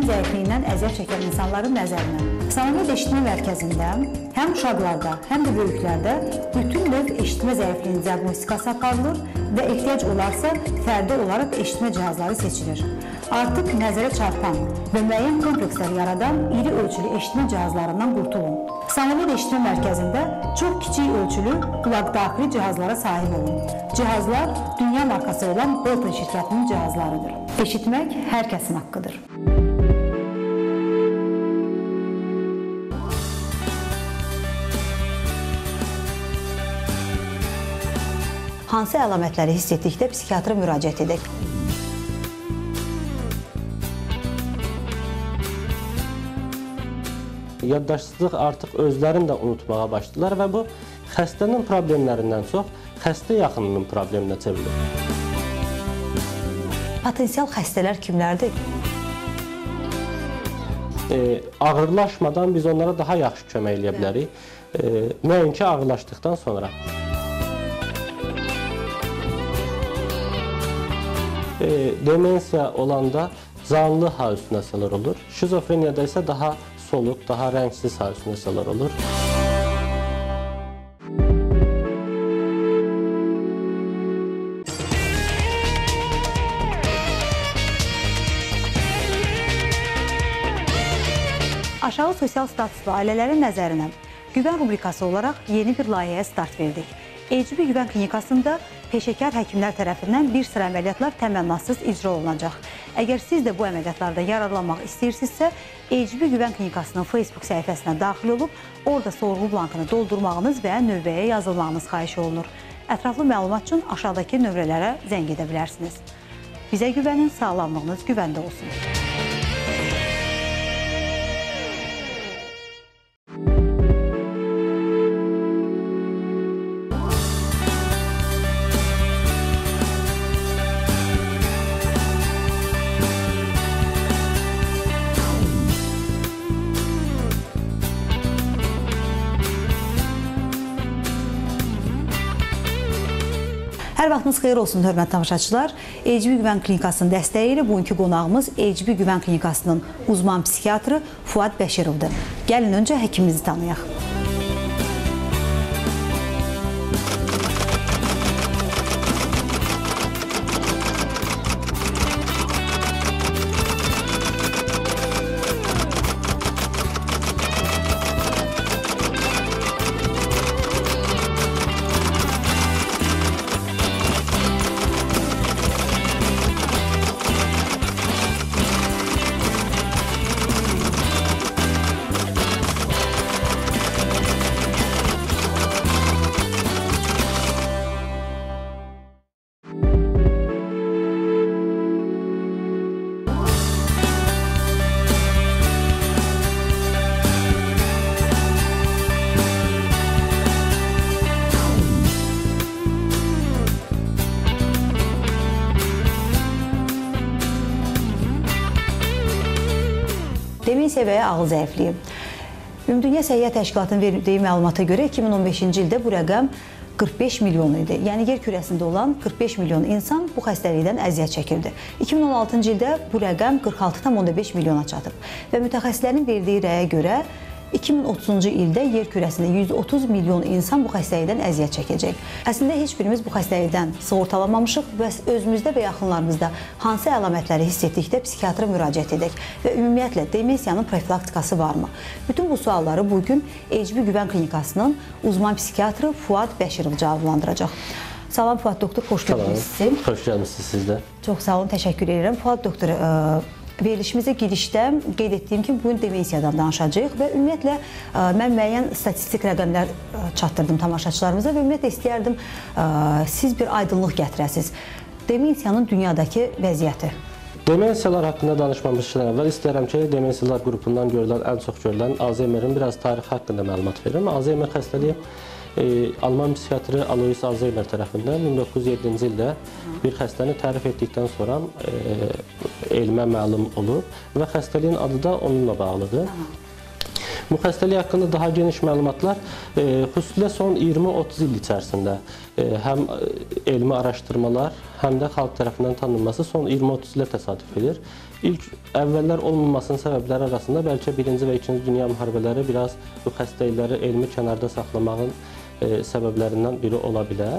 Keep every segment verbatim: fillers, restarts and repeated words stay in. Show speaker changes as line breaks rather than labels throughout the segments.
zəifliyindən əziyyət çəkən insanların nəzərinə. Samamiyyə eşitmə mərkəzində həm uşaqlarda, həm də böyüklərdə bütün növ eşitmə zəifliyinin diaqnostikası aparılır və ehtiyac olarsa fərdi olaraq eşitmə cihazları seçilir. Artıq nəzərə çarpan və müəyyən komplekslər yaradan iri ölçülü eşitmə cihazlarından qurtulun. Samamiyyə eşitmə mərkəzində çox kiçik ölçülü qulaqdaxili cihazlara sahib olun. Cihazlar dünya markası olan Bolton şirkətinin cihazlarıdır. Eşitmək hər kəsin haqqıdır. Hansı əlamətləri hiss etdikdə psixiatra müraciət edək?
Yaddaşsızlıq artıq özlərini də unutmağa başladılar və bu xəstənin problemlərindən çox xəstə yaxınının probleminə çevrilir.
Potensial xəstələr kimlərdir?
E, ağırlaşmadan biz onlara daha yaxşı kömək edə bilərik. E, Nəinki ağırlaşdıqdan sonra. E, demensiya olanda canlı halüsinasiyalar olur. Şizofreniyada isə daha soluq, daha rəngsiz halüsinasiyalar olur.
Aşağı sosial statuslu ailələrin nəzərinə güvən rubrikası olaraq yeni bir layihəyə start verdik. E C B Güvən Klinikasında peşəkar həkimlər tərəfindən bir sıra əməliyyatlar təmənnasız icra olunacaq. Əgər siz də bu əməliyyatlardan yararlanmaq istəyirsinizsə, E C B Güvən Klinikasının Facebook səhifəsinə daxil olub, orada sorğu blankını doldurmağınız və növbəyə yazılmağınız xahiş olunur. Ətraflı məlumat üçün aşağıdakı nömrələrə zəng edə bilərsiniz. Bizə güvənin, sağlamlığınız güvəndə olsun. Hər vaxtınız xeyir olsun, hörmətli tamaşaçılar. E C B Güvən Klinikasının dəstəyi ilə bugünkü qonağımız E C B Güvən Klinikasının uzman psixiatrı Fuad Bəşirovdur. Gəlin öncə həkimimizi tanıyaq. Demensiya və ya ağıl zəifliyi. Ümumdünya Səhiyyə Təşkilatının verdiyi məlumata görə iki min on beşinci ildə bu rəqəm qırx beş milyon idi. Yəni yer kürəsində olan qırx beş milyon insan bu xəstəlikdən əziyyət çəkirdi. iki min on altıncı ildə bu rəqəm qırx altı tam onda beş milyona çatıb və mütəxəssislərin verdiyi rəyə görə iki min otuzuncu ildə yer kürəsində yüz otuz milyon insan bu xəstəlikdən əziyyət çəkəcək. Əslində heç birimiz bu xəstəlikdən sığortalanmamışıq və özümüzdə və yaxınlarımızda hansı əlamətləri hiss etdikdə psixiatra müraciət edək və ümumiyyətlə demensiyanın profilaktikası varmı? Bütün bu sualları bugün E C B Güvən Klinikasının uzman psixiatrı Fuad Bəşirov cavablandıracaq. Salam Fuad doktor, xoş gördük sizi.
Xoş gəlmişsiniz siz də.
Çox sağ olun, təşəkkür edirəm. Fuad doktor, verilişimizə girişdə qeyd etdiyim kimi bugün demensiyadan danışacağıq və ümumiyyətlə mən müəyyən statistik rəqəmlər çatdırdım tamaşaçılarımıza və ümumiyyətlə istəyərdim siz bir aydınlıq gətirəsiniz. Demensiyanın dünyadakı vəziyyəti.
Demensiyalar haqqında danışmamışdan əvvəl istəyirəm ki, demensiyalar qrupundan görülən, ən çox görülən Alzheimerin biraz tarixi haqqında məlumat verirəm. Alzheimer xəstəliyi E, Alman psixiatri Alois Alzheimer tərəfindən min doqquz yüz yeddinci ildə bir xəstəni tərif etdikdən sonra e, elmə məlum olub və xəstəliyin adı da onunla bağlıdır. Bu xəstəlik haqqında daha geniş məlumatlar e, xüsusilə son iyirmi otuz il içərisində e, həm elmi araşdırmalar, həm də xalq tərəfindən tanınması son iyirmi otuz ilə təsadüf edir. İlk əvvəllər olmamasının səbəbləri arasında bəlkə birinci və ikinci dünya müharibələri biraz bu xəstəlikləri elmi kənarda saxlamağın e, səbəblərindən biri ola bilər.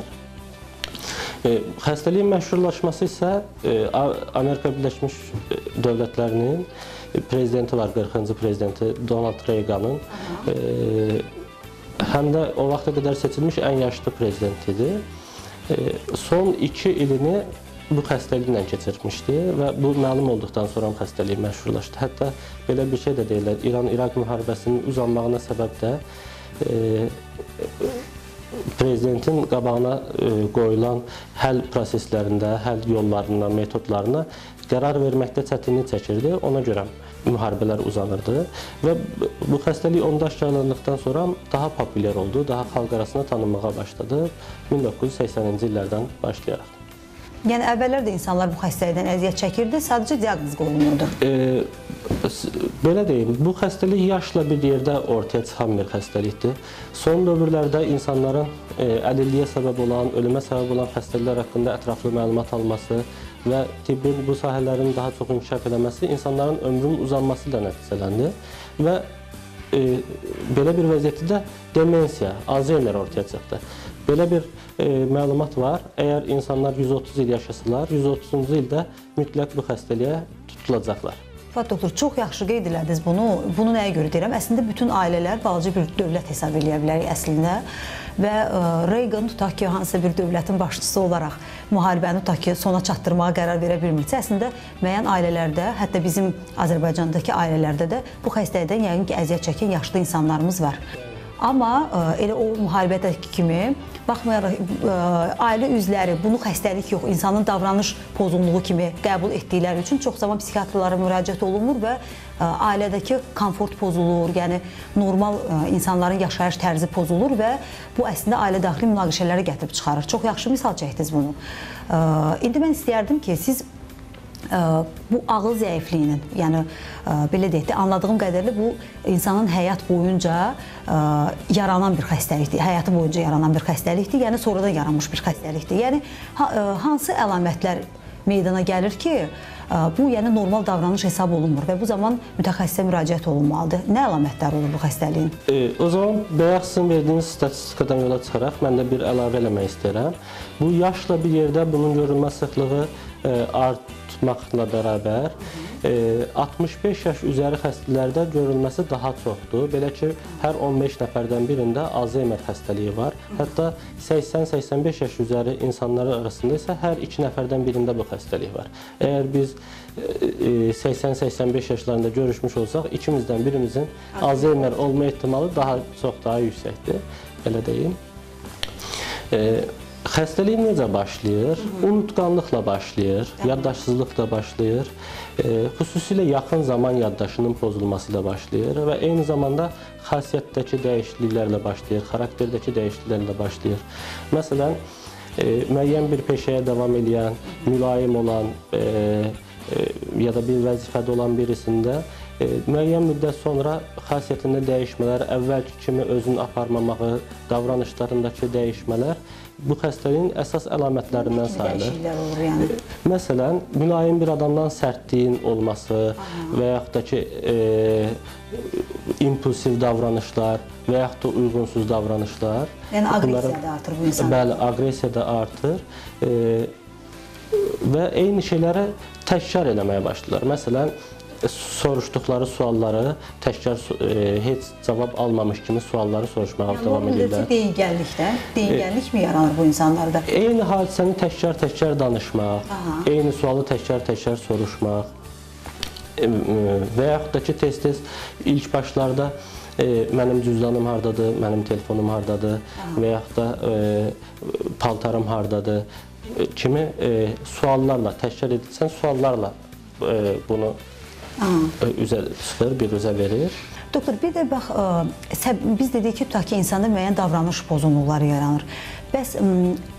E, xəstəliyin məşhurlaşması isə e, Amerika Birləşmiş Dövlətlərinin prezidenti var, qırxıncı prezidenti Donald Reaganın e, həm də o vaxta qədər seçilmiş ən yaşlı prezident idi. E, son iki ilini bu xəstəliklə keçirmişdi və bu məlum olduqdan sonra xəstəlik məşhurlaşdı. Hətta belə bir şey də deyirlər, İran-İraq müharibəsinin uzanmağına səbəb də e, prezidentin qabağına e, qoyulan həll proseslərində, həll yollarına, metodlarına qərar verməkdə çətinlik çəkirdi. Ona görə müharibələr uzanırdı və bu xəstəlik onda aşkarlandıqdan sonra daha populyar oldu, daha xalq arasında tanınmağa başladı min doqquz yüz səksəninci illərdən başlayaraq.
Yəni əvvəllər də insanlar bu xəstəlikdən əziyyət çəkirdi, sadəcə diaqnoz qoyulmurdu.
E, belə deyim, bu xəstəlik yaşla bir yerdə ortaya çıxan bir xəstəlikdir. Son dövrlərdə insanların e, əlilliyə səbəb olan, ölümə səbəb olan xəstəliklər haqqında ətraflı məlumat alması və tibbin bu sahələrin daha çox inkişaf eləməsi insanların ömrünün uzanması ilə nəticələndi və e, belə bir vəziyyətdə demensiya, Alzheimer ortaya çıxdı. Belə bir e, məlumat var. Əgər insanlar yüz otuz il yaşasalar, yüz otuzuncu ildə mütləq bu xəstəliyə tutulacaqlar.
Fuad doktor, çox yaxşı qeyd elədiniz bunu. Bunu nəyə görə deyirəm? Əslində bütün ailələr balaca bir dövlət hesab edə bilərik əslində. Və e, Reagan tutaq ki, hansısa bir dövlətin başçısı olaraq müharibəni tutaq ki, sona çatdırmağa qərar verə bilmirsə, əslində müəyyən ailələrdə, hətta bizim Azərbaycandakı ailələrdə də bu xəstəlikdən yəqin ki, əziyyət çəkən yaşlı insanlarımız var. Amma elə o müharibədəki kimi, baxmayaraq ailə üzvləri bunu xəstəlik yox, insanın davranış pozğunluğu kimi qəbul etdikləri üçün çox zaman psixiatrlara müraciət olunmur və ailədəki komfort pozulur, yəni normal insanların yaşayış tərzi pozulur və bu əslində ailə daxili münaqişələri gətirib çıxarır. Çox yaxşı misal çəkdiniz bunu. İndi mən istəyərdim ki, siz bu ağıl zəifliyinin, yəni belə deyək də, anladığım qədərlə bu insanın həyat boyunca yaranan bir xəstəlikdir, həyatı boyunca yaranan bir xəstəlikdir, yəni sonradan yaranmış bir xəstəlikdir. Yəni hansı əlamətlər meydana gəlir ki, bu yəni normal davranış hesab olunmur və bu zaman mütəxəssisə müraciət olunmalıdır. Nə əlamətlər olur bu xəstəliyin? E,
o zaman bayaq sizin verdiyiniz statistikadan yola çıxaraq mən də bir əlavə eləmək istəyirəm. Bu yaşla bir yerdə bunun görülmə sıxlığı e, artmaqla bərabər e, altmış beş yaş üzəri xəstələrdə görülməsi daha çoxdur. Belə ki, hər on beş nəfərdən birində Alzheimer xəstəliyi var. Hətta səksən səksən beş yaş üzəri insanları arasında isə hər iki nəfərdən birində bu xəstəlik var. Əgər biz səksən səksən beş yaşlarında görüşmüş olsaq, ikimizdən birimizin Alzheimer olma ehtimalı daha çox, daha yüksəkdir, belə deyim. E, Xəstəlik necə başlayır? Unutqanlıqla başlayır, yaddaşsızlıqla başlayır, e, xüsusilə yaxın zaman yaddaşının pozulması ilə başlayır və eyni zamanda xasiyyətdəki dəyişikliklərlə başlayır, xarakterdəki dəyişikliklərlə başlayır. Məsələn, e, müəyyən bir peşəyə davam edən, mülayim olan e, e, ya da bir vəzifədə olan birisində e, müəyyən müddət sonra xasiyyətində dəyişmələr, əvvəlki kimi özünü aparmamağı, davranışlarındakı dəyişmələr bu xəstəliyin əsas əlamətlərindən sayılır.
Olur, yəni.
Məsələn, mülayim bir adamdan sərtliyin olması və yaxud da ki, e, impulsiv davranışlar və yaxud da uyğunsuz davranışlar.
Yəni aqressiya da artır bu insanda.
Bəli, aqressiya da artır e, və eyni şeyləri təkrar eləməyə başlayırlar. Məsələn, soruşduqları sualları təkrar e, heç cavab almamış kimi sualları soruşmağa yəni, davam edirlər.
Yəni, deyingənlikdən, deyingənlik mi yaranır bu insanlarda?
Eyni hadisəni təkrar-təkrar danışmaq, aha, eyni sualı təkrar-təkrar soruşmaq e, və yaxud da ki, tez-tez ilk başlarda e, mənim cüzdanım hardadır, mənim telefonum hardadır, aha, və yaxud da e, paltarım hardadır kimi e, suallarla, təkrar edilsən suallarla e, bunu üzə çıxır, bir üzə verir.
Doktor, bir də bax, biz dedik ki, tutaq ki, insanda müəyyən davranış pozunluqları yaranır. Bəs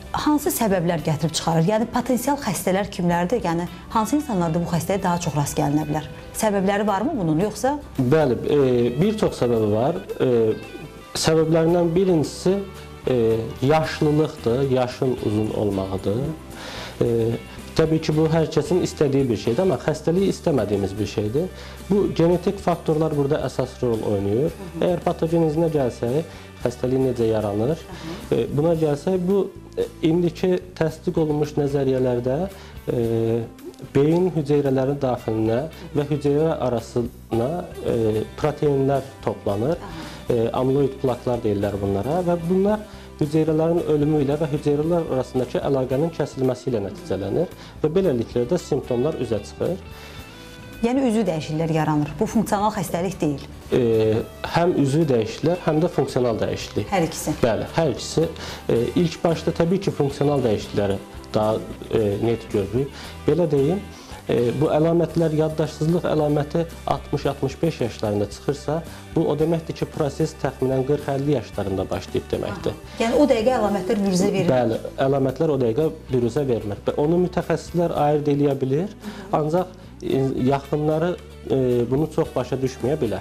hansı səbəblər gətirib çıxarır? Yəni potensial xəstələr kimlərdir? Yəni hansı insanlarda bu xəstəyə daha çox rast gəlinə bilər? Səbəbləri varmı bunun, yoxsa?
Bəli, e, bir çox səbəbi var. E, səbəblərindən birincisi e, yaşlılıqdır, yaşın uzun olmağıdır. E, Təbii ki, bu hər kəsin istədiyi bir şeydir, amma xəstəliyi istəmədiyimiz bir şeydir. Bu genetik faktorlar burada əsas rol oynayır. Əgər patogenizmə gəlsək, xəstəlik necə yaranır? Buna gəlsək, bu indiki təsdiq olunmuş nəzəriyyələrdə e, beyin hüceyrələrinin daxilinə və hüceyrə arasına e, proteinlər toplanır. E, amloid plaklar deyirlər bunlara və bunlar hüceyrələrin ölümü ilə və hüceyrələr arasındakı əlaqənin kəsilməsi ilə nəticələnir və beləliklə də simptomlar üzə çıxır.
Yəni üzvü dəyişikliklər yaranır. Bu funksional xəstəlik deyil.
E, həm üzvü dəyişikliklər, həm də funksional dəyişiklik.
Hər ikisi.
Bəli, hər ikisi. E, ilk başda təbii ki, funksional dəyişiklikləri daha e, net görürük. Belə deyim, e, bu əlamətlər, yaddaşsızlıq əlaməti altmış altmış beş yaşlarında çıxırsa, bu o deməkdir ki, proses təxminən qırx əlli yaşlarında başlayıb deməkdir.
Aha. Yəni o dəqiqə əlamətlər büruzə verir.
Bəli, əlamətlər o dəqiqə büruzə vermir. Onu mütəxəssislər ayırd eləyə bilir, ancaq yaxınları e, bunu çox başa düşməyə bilər.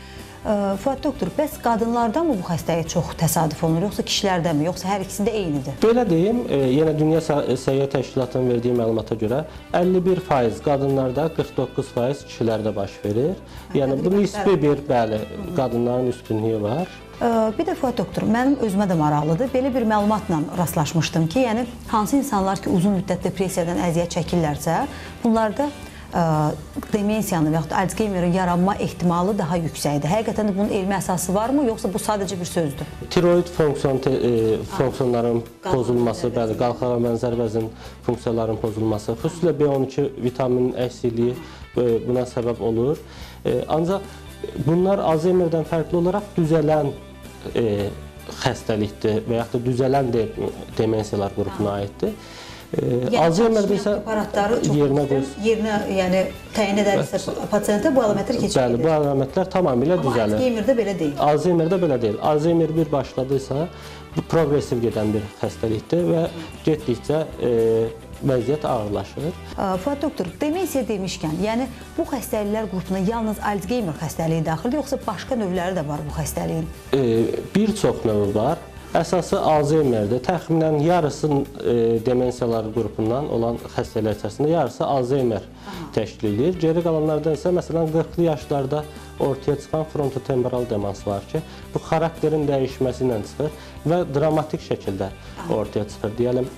Fuad doktor, bəs qadınlarda mı bu xəstəyə çox təsadüf olunur, yoxsa kişilərdə mi, yoxsa hər ikisində eynidir?
Belə deyim, e, yenə Dünya Səhiyyə Təşkilatının verdiyi məlumata görə əlli bir faiz qadınlarda, qırx doqquz faiz kişilərdə baş verir. Yəni bu nisbi bir, bəli, qadınların üstünlüyü var.
Bir də Fuad doktor, mənim özümə də maraqlıdır. Belə bir məlumatla rastlaşmışdım ki, yəni hansı insanlar ki, uzun müddət depressiyadan əziyyət çəkirlərsə, bunlarda demensiyanın və yaxud Alzheimerin yaranma ehtimalı daha yüksəkdir. Həqiqətən də bunun elmi əsası varmı, yoxsa bu sadəcə bir sözdür?
Tiroid fonksiyon, e, fonksiyonların pozulması, bəli, qalxağa bənzər vəzin funksiyaların pozulması, xüsusilə B on iki vitaminin əksikliyi e, buna səbəb olur. E, ancaq bunlar Alzheimerdən fərqli olaraq düzələn e, xəstəlikdir və yaxud da düzələn de demensiyalar qrupuna aiddir.
Yəni,
Alzheimerdə isə
yerinə qoyur. Yerinə, yəni təyin edərsə pasiyentə bu əlamətlər keçir.
Bəli, bu əlamətlər tamamilə düzəlir.
Amma Alzheimerdə belə deyil.
Alzheimerdə belə deyil. Alzheimer bir başladısa, bu progresiv gedən bir xəstəlikdir və getdikcə e, vəziyyət ağırlaşır.
Fuad doktor, demensiya demişkən, yəni bu xəstəliklər qrupuna yalnız Alzheimer xəstəliyi daxildir, yoxsa başqa növləri də var bu xəstəliyin? E,
bir çox növü var. Əsası Alzheimerdir. Təxminən yarısı e, demensiyalar qrupundan olan xəstələr içərisində yarısı Alzheimer təşkil edir. Geri qalanlardan isə məsələn qırxlı yaşlarda ortaya çıxan frontotemporal demans var ki, bu xarakterin dəyişməsi ilə çıxır və dramatik şəkildə ortaya çıxır. Deyəlim,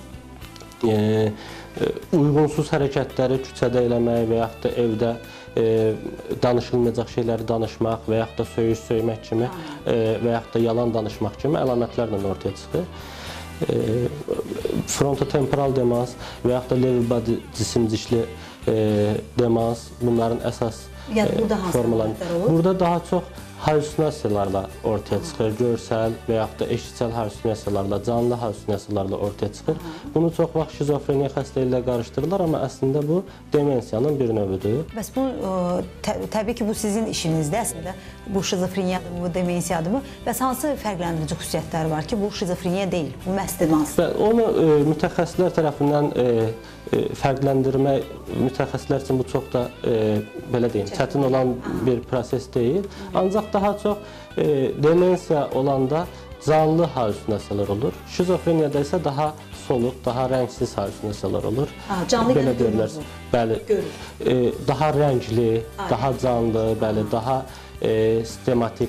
e, e, uyğunsuz hərəkətləri küçədə eləmək və yaxud da evdə E, danışılmayacaq şeyləri danışmaq və yaxud da söyüş söymək kimi e, və yaxud da yalan danışmaq kimi əlamətlərlə ortaya çıxır. E, frontotemporal demans və yaxud da lewy body cisimcikli e, demans bunların əsas
yəni, burada
e, formaları. Burada daha çox halüsinasiyalarla ortaya çıxır, görsəl və yaxud da eşitsəl halüsinasiyalarla, canlı halüsinasiyalarla ortaya çıxır. Bunu çox vaxt şizofreniya xəstəliyi ilə qarışdırırlar, amma əslində bu demensiyanın bir növüdür.
Bəs bu, tə təbii ki, bu sizin işinizdə əslində, bu şizofreniyadır, bu demensiyadır. Bəs hansı fərqləndirici xüsusiyyətləri var ki, bu şizofreniya deyil, bu məhz demans?
Onu e, mütəxəssislər tərəfindən e, e, fərqləndirmək, mütəxəssislər üçün bu çox da, e, belə deyim, çətin olan bir proses deyil. Ancaq daha çox e, demensiya olanda canlı halüsinasiyalar olur. Şizofreniyada isə daha soluq, daha rəngsiz halüsinasiyalar olur.
Ha, canlı
belə deyirlər. Bəli. E, daha rəngli, Ay. daha canlı, bəli, daha e, sistematik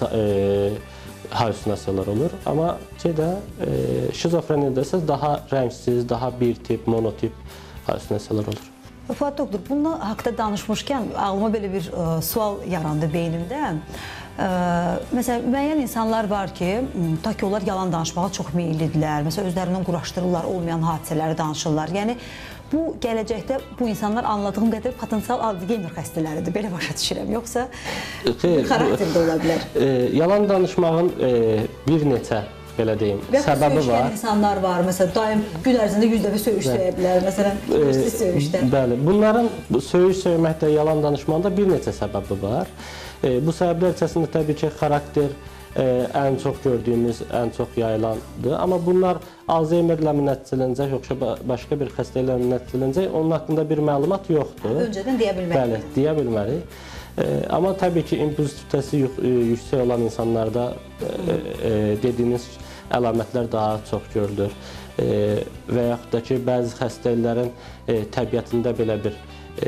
e, halüsinasiyalar olur. Amma şeydə e, şizofreniyada isə daha rəngsiz, daha bir tip, monotip halüsinasiyalar olur.
Fuad doktor, bununla haqda danışmışkən ağlıma belə bir ə, sual yarandı beynimdə. Ə, məsələn, müəyyən insanlar var ki, ta ki onlar yalan danışmağa çox meyillidirlər. Məsələn, özlərindən quraşdırırlar, olmayan hadisələri danışırlar. Yəni, bu gələcəkdə bu insanlar anladığım qədər potensial Alzheimer xəstələridir, belə başa düşürəm. Yoxsa xarakterdə ola bilər.
E, yalan danışmağın e, bir neçə belə deyim, səbəbi var.
İnsanlar var, məsələn, daim gün ərzində yüz dəfə söyüş söyə bilər, məsələn, siz söyüşlər.
Bəli, bunların söyüş söyməkdə, yalan danışmaqda bir neçə səbəbi var. E, bu səbəblər içərisində təbii ki, xarakter ən çox gördüyümüz, ən çox yayılandır. Amma bunlar Alzheimerlə mi nəticələnəcək, yoxsa başqa bir xəstəliklə mi nəticələnəcək, onun haqqında bir məlumat yoxdur.
Öncədən deyə bilmərik.
Bəli, deyə bilmərik. Amma təbii ki, impulsivitəsi yüksək olan insanlarda dediyiniz əlamətlər daha çox görülür. Və yaxud da ki, bəzi xəstəliklərin təbiətində belə bir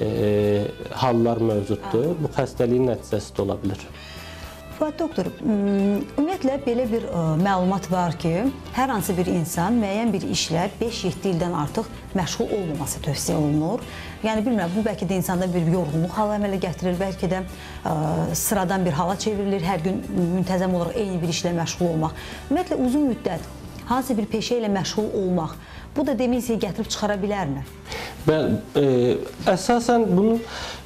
hallar mövcuddur. Bu xəstəliyin nəticəsi də ola bilir.
Fuad doktor, ümumiyyətlə belə bir məlumat var ki, hər hansı bir insan müəyyən bir işlə beş yeddi ildən artıq məşğul olmaması tövsiyə olunur. Yəni bilmirəm, bu bəlkə də insanda bir yorğunluq halı əmələ gətirir, bəlkə də sıradan bir hala çevrilir, hər gün müntəzəm olaraq eyni bir işlə məşğul olmaq. Ümumiyyətlə uzun müddət hansı bir peşə ilə məşğul olmaq, bu da demensiya gətirib çıxara bilərmi?
Bəli, əsasən bunun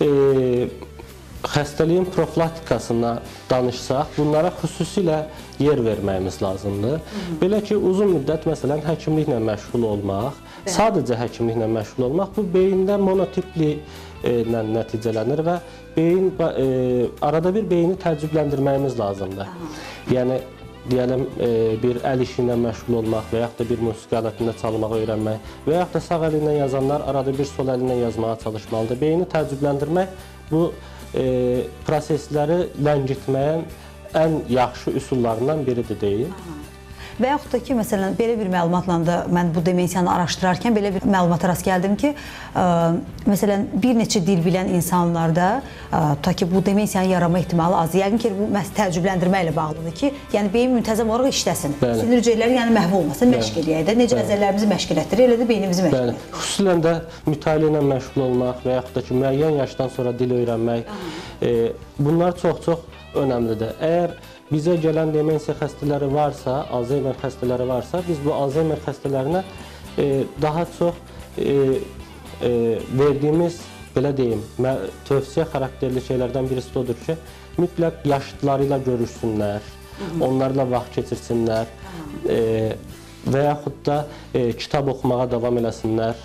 xəstəliyin profilaktikasına danışsaq, bunlara xüsusilə yer verməyimiz lazımdır. Belə ki, uzun müddət, məsələn, həkimliklə məşğul olmaq, sadəcə həkimliklə məşğul olmaq, bu beyində monotipli ilə nəticələnir və beyin, arada bir beyni təəccübləndirməyimiz lazımdır. Yəni, deyələm, bir əl işi ilə məşğul olmaq və yaxud da bir musiqi alətində çalmağı öyrənmək və yaxud da sağ əli ilə yazanlar arada bir sol əli ilə yazmağa çalışmalıdır. Beyni təəccübləndirmək bu prosesləri ləngitməyən ən yaxşı üsullarından biridir deyil.
Və yaxud da ki, məsələn, belə bir məlumatla da mən bu demensiyanı araşdırarkən belə bir məlumata rast gəldim ki, məsələn, bir neçə dil bilən insanlarda ta ki, bu demensiyanın yaranma ehtimalı az. Yəqin ki, bu təəccübləndirmə ilə bağlıdır ki, yəni beyin müntəzəm olaraq işləsin. Sinir hüceyrələri yəni məhv olmasın, məşq eləyək də. Necə nəzərlərimizi məşq elətdirir, elə də beynimizi məşq elətdirir.
Xüsusən də mütaliə ilə məşğul olmaq və yaxud da ki, müəyyən yaşdan sonra dil öyrənmək, bunlar çox-çox önəmlidir. Əgər bizə gələn demensiya xəstələri varsa, Alzheimer xəstələri varsa, biz bu Alzheimer xəstələrinə daha çox verdiyimiz, belə deyim, tövsiyə xarakterli şeylərdən birisi odur ki, mütləq yaşlıları ilə görüşsünlər, onlarla vaxt keçirsinlər və yaxud da kitab oxumağa davam eləsinlər.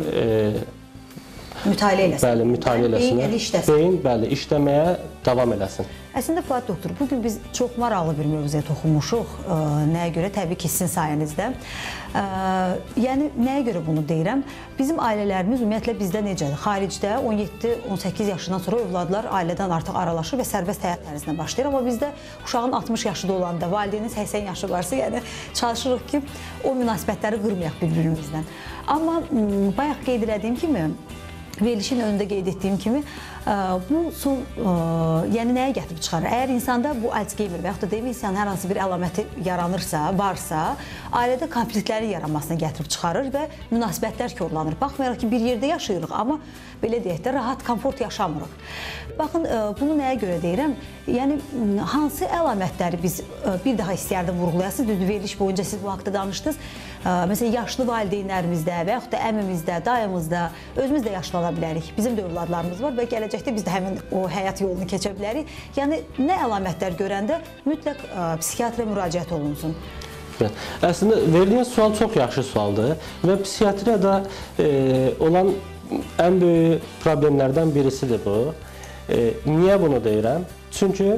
Mütaliə eləsin.
Bəli, mütaliə eləsinlər.
Beyin elə işləsin.
Beyin, bəli, işləməyə davam eləsin.
Əslində, Fuad doktor, bugün biz çox maraqlı bir mövzuya toxunmuşuq. Nəyə görə? Təbii ki, sizin sayənizdə. Yəni, nəyə görə bunu deyirəm? Bizim ailələrimiz ümumiyyətlə bizdə necədir? Xaricdə on yeddi on səkkiz yaşından sonra övladlar ailədən artıq aralaşır və sərbəst həyat tərzinə başlayır. Amma bizdə uşağın altmış yaşında olanda, valideynin səksən yaşı varsa, yəni çalışırıq ki, o münasibətləri qırmayaq bir-birimizdən. Amma bayaq qeyd elədiyim kimi, verilişin önündə qeyd etdiyim kimi, bu son, yəni nəyə gətirib çıxarır? Əgər insanda bu Alzheimer və yaxud da demensiyanın hər hansı bir əlaməti yaranırsa, varsa, ailədə konfliktlərin yaranmasına gətirib çıxarır və münasibətlər korlanır. Baxmayaraq ki, bir yerdə yaşayırıq, amma belə deyək də, rahat, komfort yaşamırıq. Baxın, bunu nəyə görə deyirəm? Yəni, hansı əlamətləri biz bir daha istəyərdim vurğulayasınız? Düzdür, veriliş boyunca siz bu haqda danışdınız. Məsələn, yaşlı valideynlərimizdə və yaxud da əmimizdə, dayımızda, özümüz də yaşlana bilərik. Bizim də övladlarımız var və gələcəkdə biz də həmin o həyat yolunu keçə bilərik. Yəni, nə əlamətlər görəndə mütləq psixiatrə müraciət olunsun?
Əslində, verilmiş sual çox yaxşı sualdır və psixiatriyada olan ən böyük problemlərdən birisidir bu. Niyə bunu deyirəm? Çünki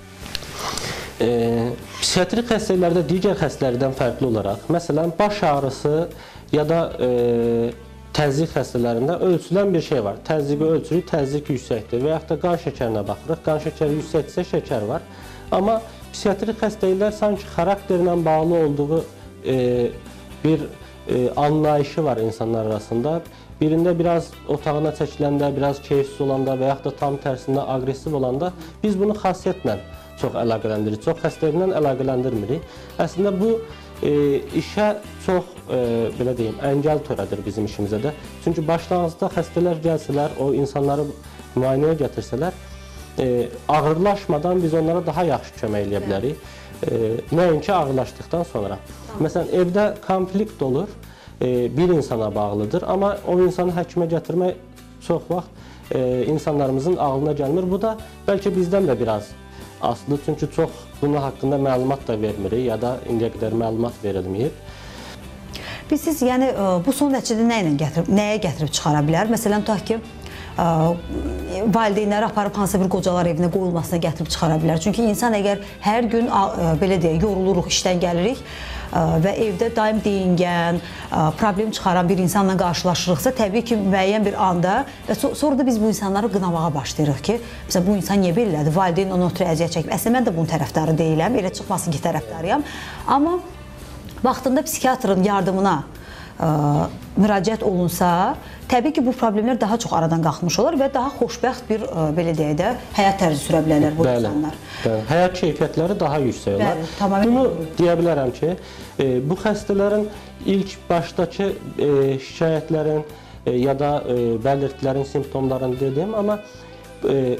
psixiatrik xəstəliklərdə digər xəstələrdən fərqli olaraq, məsələn, baş ağrısı ya da təzyiq xəstələrində ölçülən bir şey var. Təzyiqi ölçürük, təzyiq yüksəkdir və yaxud da qan şəkərinə baxırıq. Qan şəkəri yüksəkdirsə şəkər var. Amma psixiatrik xəstəliklər sanki xarakterlə bağlı olduğu bir anlayışı var insanlar arasında. Birində biraz otağına çəkiləndə, biraz keyifsiz olanda və yaxud da tam tərsində aqressiv olanda biz bunu xasiyyətlə çox əlaqələndiririk, çox xəstəliklə əlaqələndirmirik. Əslində bu işə çox, belə deyim, əngəl törədir bizim işimizə də. Çünki başlanğıcda xəstələr gəlsələr, o insanları müayinəyə gətirsələr, ağırlaşmadan biz onlara daha yaxşı kömək eləyə bilərik. Nəinki ağırlaşdıqdan sonra. Məsələn, evdə konflikt olur, bir insana bağlıdır, amma o insanı həkimə gətirmək çox vaxt insanlarımızın ağlına gəlmir. Bu da bəlkə bizdən də biraz asılıdır, çünki çox bunun haqqında məlumat da vermirik ya da indiyə qədər məlumat verilməyib.
Biz siz, yəni bu son nəticədə nə ilə gətirib, nəyə gətirib çıxara bilər? Məsələn, tutaq ki, valideynləri aparıb hansısa bir qocalar evinə qoyulmasına gətirib çıxara bilər. Çünki insan əgər hər gün belə deyək, yoruluruq, işdən gəlirik və evdə daim deyingən, problem çıxaran bir insanla qarşılaşırıqsa, təbii ki, müəyyən bir anda və sonra da biz bu insanları qınamağa başlayırıq ki, məsələn, bu insan niyə belədir, valideyn onun ötürü əziyyət çəkib. Əslində, mən də bunun tərəfdarı deyiləm, elə çıxmasın ki, tərəfdarıyam. Amma vaxtında psixiatrın yardımına ə, müraciət olunsa, təbii ki, bu problemlər daha çox aradan qalxmış olar və daha xoşbəxt bir, ə, belə deyək də, həyat tərzi sürə bilərlər bu bəli, insanlar. Bəli,
həyat keyfiyyətləri daha yüksək olar.
Bəli, tamamilə.
Bunu deyə bilərəm ki, e, bu xəstələrin ilk başdakı e, şikayətlərin e, ya da e, bəlirtilərin, simptomlarını dedim, amma e,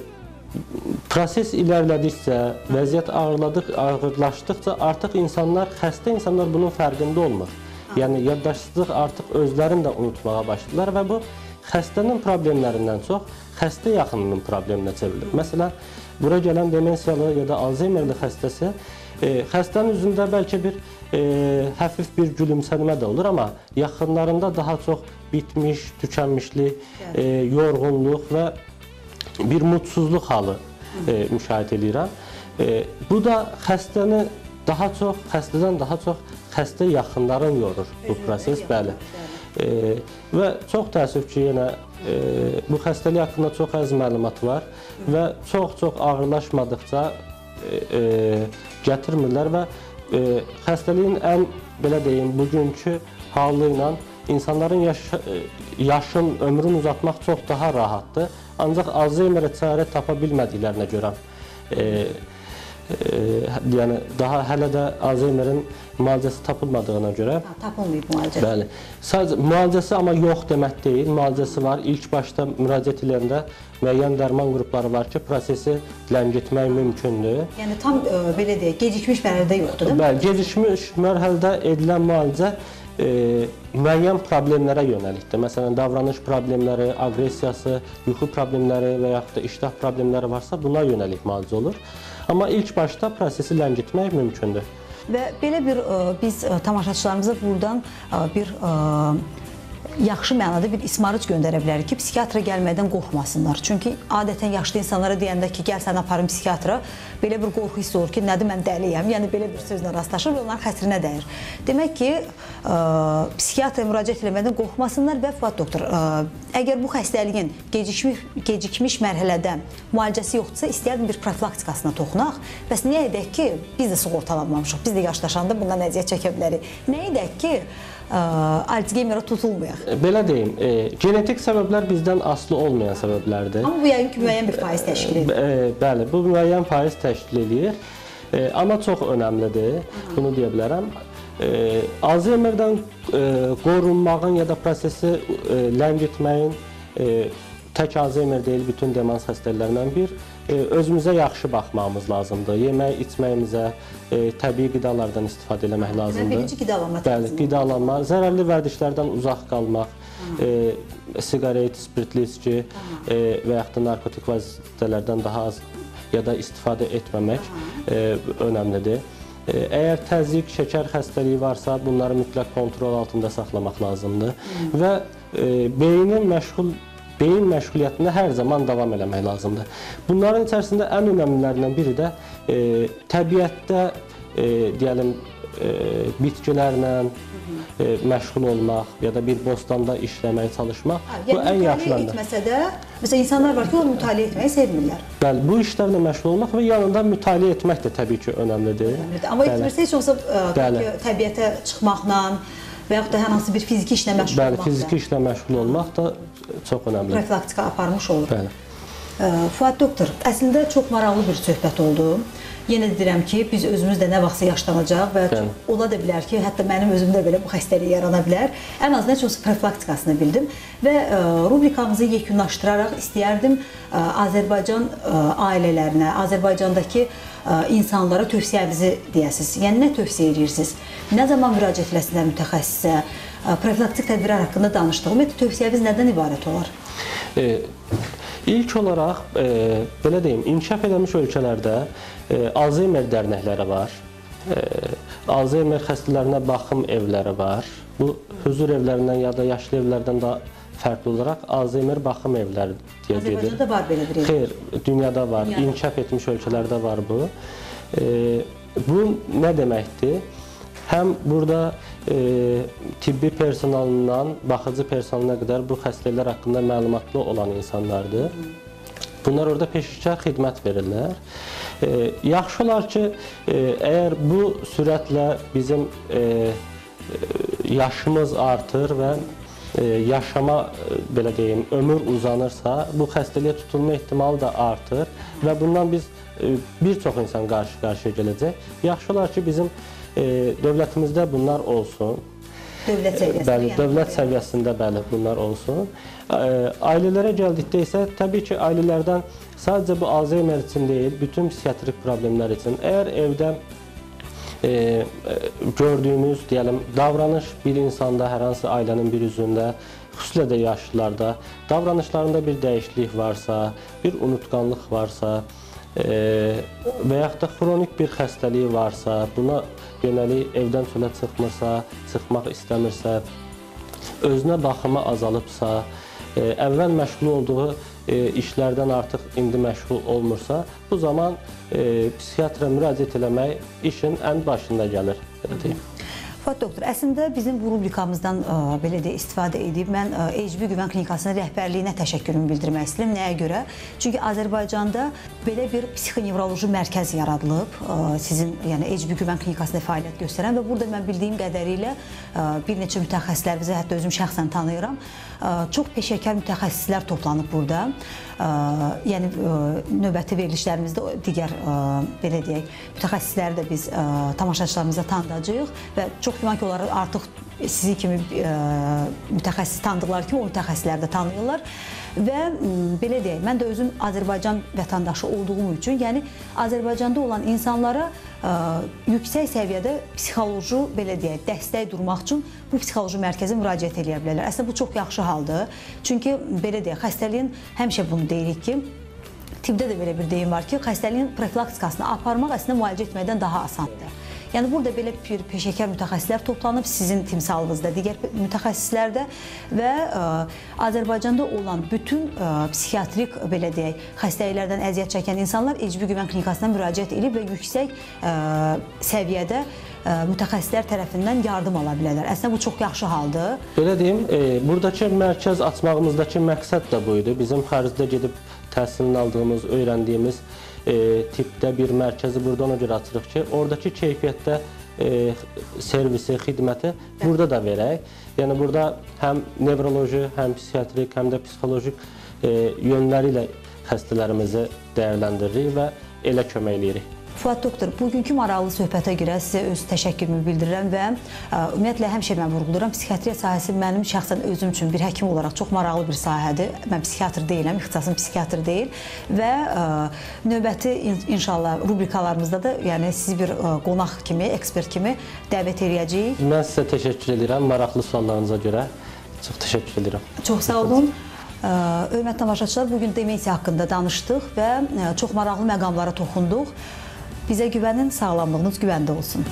proses ilərlədikcə, vəziyyət ağırlaşdıqca artıq insanlar, xəstə insanlar bunun fərqində olmur. Yəni, yaddaşsızlıq artıq özlərini də unutmağa başladılar və bu xəstənin problemlərindən çox xəstə yaxınının probleminə çevrilir. Məsələn, bura gələn demensiyalı ya da Alzheimerli xəstəsi, e, xəstənin üzündə bəlkə bir e, həfif bir gülümsənmə də olur, amma yaxınlarında daha çox bitmiş, tükənmişlik, e, yorğunluq və bir mutsuzluq halı e, müşahidə edirəm. E, bu da xəstəni daha çox, xəstədən daha çox xəstə yaxınların yorur bu proses, bəli. E, və çox təəssüf ki, yenə e, bu xəstəlik haqqında çox az məlumat var və çox-çox ağırlaşmadıqca e, e, gətirmirlər və e, xəstəliyin ən, belə deyim, bugünkü halı ilə insanların yaş, yaşın, ömrün uzatmaq çox daha rahatdır. Ancaq Alzheimerə çarə tapa bilmədiklərinə görə e, e, yəni daha hələ də Alzheimerin müalicəsi tapılmadığına görə.
Ha, tapılmayıb müalicəsi.
Bəli. Sadəcə müalicəsi amma yox demək deyil. Müalicəsi var. İlk başda müraciət edəndə müəyyən dərman qrupları var ki, prosesi ləngitmək mümkündür.
Yəni tam ə, belə deyək, gecikmiş mərhələdə yoxdur, deyil mi?
Bəli, gecikmiş mərhələdə edilən müalicə e, müəyyən problemlərə yönəlikdir. Məsələn, davranış problemləri, aqressiyası, yuxu problemləri və yaxud da iştah problemləri varsa, buna yönəlik müalicə olur. Amma ilk başda prosesi ləngitmək mümkündür.
Və belə bir ə, biz ə, tamaşaçılarımıza buradan ə, bir ə, yaxşı mənada bir ismarıc göndərə bilərik ki, psixiatra gəlməkdən qorxmasınlar. Çünki adətən yaşlı insanlara deyəndə ki, gəl sən aparım psixiatra, belə bir qorxu hiss olur ki, nədir, mən dəliyəm, yəni belə bir sözlə rastlaşır və onların xətrinə dəyir. Demək ki, ə, psixiatra müraciət etməkdən qorxmasınlar və Fuad doktor, ə, əgər bu xəstəliyin gecikmiş, gecikmiş mərhələdə müalicəsi yoxdursa, istəyərdim bir profilaktikasına toxunaq. Bəs niyə edək ki, biz də sığortalanmamışıq, biz də yaşlaşanda bundan əziyyət çəkə bilərik. Nə edək ki, Alzheimerə tutulmayaq?
Belə deyim, e, genetik səbəblər bizdən asılı olmayan səbəblərdir.
Amma bu yəqin ki, müəyyən bir faiz təşkil edir.
E, bəli, bu müəyyən faiz təşkil edir. E, amma çox önəmlidir, bunu deyə bilərəm. E, Alzheimerdən e, qorunmağın ya da prosesi e, ləngitməyin e, tək Alzheimer deyil, bütün demans xəstəliklərindən bir, e, özümüzə yaxşı baxmağımız lazımdır. Yemək, içməyimizə, e, təbii qidalardan istifadə etmək lazımdır.
Birinci qidalanma.
Bəli, qidalanma, zərərli vərdişlərdən uzaq qalmaq, e, siqaret, spirtli içki e, və yaxud da narkotik vasitələrdən daha az ya da istifadə etməmək e, önəmlidir. E, əgər təzyiq, şəkər xəstəliyi varsa, bunları mütləq kontrol altında saxlamaq lazımdır. Hmm. Və e, beynin məşğul beyin məşğuliyyətində hər zaman davam eləmək lazımdır. Bunların içərisində ən önəmlilərindən biri də e, təbiətdə e, deyəlim e, bitkilərlə e, məşğul olmaq ya da bir bostanda işləməyə çalışmaq. Ha,
yəni, bu ən yaxşılardır. Etməsə də, məsələn, insanlar var ki, o mütaliə etməyi sevmirlər.
Bəli, bu işlərlə məşğul olmaq və yanında mütaliə etmək də təbii ki, önəmlidir.
Önəmlidir. Amma etmirsə heç olsa ə, təbiətə çıxmaqla və yaxud da hər hansı bir fiziki işlə məşğul
Bəli,
olmaq.
Bəli, fiziki işlə məşğul olmaq da çox önəmlidir.
Profilaktika aparmış olur.
Bəli.
Fuad doktor, əslində çox maraqlı bir söhbət oldu. Yenə deyirəm ki, biz özümüz də nə vaxtsa yaşlanacaq və Bəli. Ola da bilər ki, hətta mənim özümdə belə bu xəstəlik yarana bilər. Ən azından heç olsa profilaktikasını bildim və ə, rubrikamızı yekunlaşdıraraq istəyərdim ə, Azərbaycan ə, ailələrinə, Azərbaycandakı ə, insanlara tövsiyənizi deyəsiniz. Yəni, nə tövsiyə edirsiniz? Nə zaman müraciət etsinlər mütəxəssisə? Ə, profilaktik tədbirlər haqqında danışdıq. Ümumiyyətlə, tövsiyəniz nədən ibarət olar?
E, ilk olaraq, e, belə deyim, inkişaf edilmiş ölkələrdə e, Alzheimer dərnəkləri var. E, Alzheimer xəstələrinə baxım evləri var. Bu, hüzur evlərindən ya da yaşlı evlərdən daha fərqli olaraq Alzheimer baxım evləri deyə gedir.
Azərbaycanda var belə bir ev.
Xeyr, dünyada var,
Dünyada.
inkişaf etmiş ölkələrdə var bu. E, bu nə deməkdir? Həm burada e, tibbi personalından baxıcı personalına qədər bu xəstəliklər haqqında məlumatlı olan insanlardır. Bunlar orada peşəkar xidmət verirlər. E, yaxşı olar ki, e, əgər bu sürətlə bizim e, yaşımız artır və e, yaşama, e, belə deyim, ömür uzanırsa, bu xəstəliyə tutulma ehtimalı da artır və bundan biz e, bir çox insan qarşı-qarşıya gələcək. Yaxşı olar ki, bizim e, dövlətimizdə bunlar olsun.
Dövlət səviyyəsində.
Bəli,
yəni
dövlət səviyyəsində bəli bunlar olsun. Ailələrə gəldikdə isə təbii ki, ailələrdən sadəcə bu Alzheimer üçün deyil, bütün psixiatrik problemlər üçün əgər evdə e, gördüyümüz, deyəlim, davranış bir insanda, hər hansı ailənin bir üzvündə, xüsusilə də yaşlılarda davranışlarında bir dəyişiklik varsa, bir unutqanlıq varsa, e, və yaxud da xronik bir xəstəliyi varsa, buna yönəlik evdən çölə çıxmırsa, çıxmaq istəmirsə, özünə baxımı azalıbsa, e, əvvəl məşğul olduğu e, işlərdən artıq indi məşğul olmursa, bu zaman e, psixiatra müraciət eləmək işin ən başında gəlir, belə deyim.
Fuad doktor, əslində bizim bu rubrikamızdan ə, belə də istifadə edib mən ə, H B Güvən Klinikasının rəhbərliyinə təşəkkürümü bildirmək istəyirəm. Nəyə görə? Çünki Azərbaycanda belə bir psixonevroloji mərkəz yaradılıb, ə, sizin, yəni H B Güvən Klinikasında fəaliyyət göstərən və burada mən bildiyim qədərilə ə, bir neçə mütəxəssislərimizi, hətta özüm şəxsən tanıyıram, ə, çox peşəkar mütəxəssislər toplanıb burada. Ə, yəni ə, növbəti verilişlərimizdə digər ə, belə deyək, mütəxəssisləri də biz ə, tamaşaçılarımıza tanıdacağıq və çox güman ki, onlar artıq sizi kimi ə, mütəxəssis tanıdıqları kimi o mütəxəssisləri də tanıyırlar və ə, belə deyək, mən də özüm Azərbaycan vətəndaşı olduğum üçün, yəni Azərbaycanda olan insanlara ə, yüksək səviyyədə psixoloji, belə deyək, dəstək durmaq üçün bu psixoloji mərkəzə müraciət edə bilərlər. Əslində bu çox yaxşı haldır. Çünki belə deyək, xəstəliyin həmişə bunu deyirik ki, tibbdə də belə bir deyim var ki, xəstəliyin profilaktikasını aparmaq əslində müalicə etməkdən daha asandır. Yəni burada belə bir peşəkar mütəxəssislər toplanıb sizin timsalınızda, digər mütəxəssislərdə və ə, Azərbaycanda olan bütün ə, psixiatrik, belə deyək, xəstəliklərdən əziyyət çəkən insanlar H B Güvən Klinikasına müraciət edib və yüksək ə, səviyyədə ə, mütəxəssislər tərəfindən yardım ala bilərlər. Əslində bu çox yaxşı haldır.
Belə deyim, e, buradakı mərkəz açmağımızdakı məqsəd də bu idi. Bizim xaricdə gedib təhsilini aldığımız, öyrəndiyimiz E, tipdə bir mərkəzi burada ona görə açırıq ki, oradakı keyfiyyətdə e, servisi, xidməti burada da verək. Yəni burada həm nevroloji, həm psixiatrik, həm də psixolojik e, yönləri ilə xəstələrimizi dəyərləndiririk və elə kömək eləyirik.
Fuad doktor, bugünkü maraqlı söhbətə görə sizə öz təşəkkürümü bildirirəm və ə, ümumiyyətlə həmişə mən vurğuluram, psixiatriya sahəsi mənim şəxsən özüm üçün bir həkim olaraq çox maraqlı bir sahədir. Mən psixiatr deyiləm, ixtisasım psixiatr deyil və ə, növbəti inşallah rubrikalarımızda da yəni sizi bir ə, qonaq kimi, ekspert kimi dəvət edəcəyik. Mən
sizə təşəkkür edirəm maraqlı suallarınıza görə. Çox təşəkkür edirəm.
Çox sağ olun. Hörmətli tamaşaçılar, bugün demensiya haqqında danışdıq və çox maraqlı məqamlara toxunduq. Bizə güvənin, sağlamlığınız güvəndə olsun.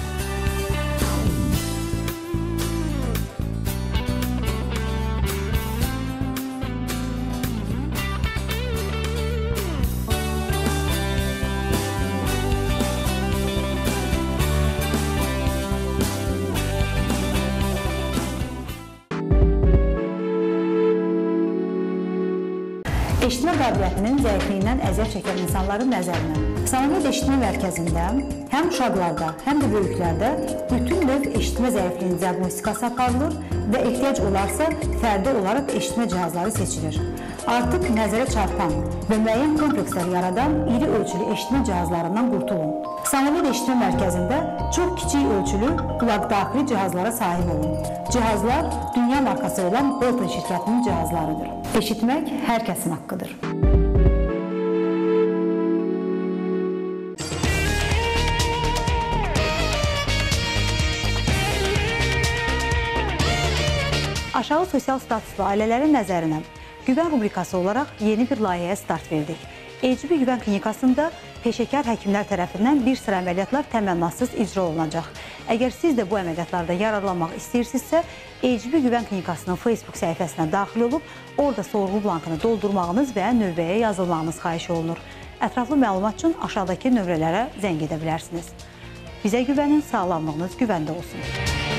Eşitmə qabiliyyətinin zəifliyindən əziyyət çəkən insanların nəzərinə Samamiyet Eşitmə Mərkəzində həm uşaqlarda, həm də böyüklərdə bütün növ eşitmə zəifliyinin diaqnostikası aparılır və ehtiyac olarsa fərdi olaraq eşitmə cihazları seçilir. Artıq nəzərə çarpan və müəyyən komplekslər yaradan iri ölçülü eşitmə cihazlarından qurtulun. Samamiyet Eşitmə Mərkəzində çox kiçik ölçülü qulaqdaxili cihazlara sahib olun. Cihazlar dünya markası olan Bolton şirkətinin cihazlarıdır. Eşitmək hər kəsin haqqıdır. Aşağı sosial statuslu ailələrin nəzərinə güvən rubrikası olaraq yeni bir layihəyə start verdik. H B Güvən Klinikasında peşəkar həkimlər tərəfindən bir sıra əməliyyatlar təmənnasız icra olunacaq. Əgər siz də bu əməliyyatlardan yararlanmaq istəyirsinizsə, Ecbi Güvən Klinikasının Facebook səhifəsinə daxil olub, orada sorğu blankını doldurmağınız və növbəyə yazılmağınız xahiş olunur. Ətraflı məlumat üçün aşağıdakı nömrələrə zəng edə bilərsiniz. Bizə güvənin, sağlamlığınız güvəndə olsun.